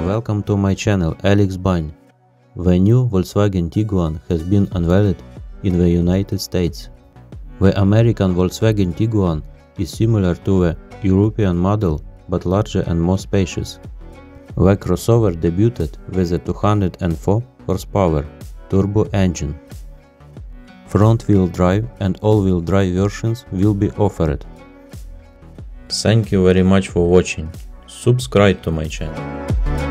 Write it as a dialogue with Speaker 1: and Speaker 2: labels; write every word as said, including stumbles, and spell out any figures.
Speaker 1: welcome to my channel Alex Bine. The new Volkswagen Tiguan has been unveiled in the United States. The American Volkswagen Tiguan is similar to the European model but larger and more spacious. The crossover debuted with a two hundred four horsepower turbo engine. Front-wheel drive and all-wheel drive versions will be offered.
Speaker 2: Thank you very much for watching. Subscribe to my channel.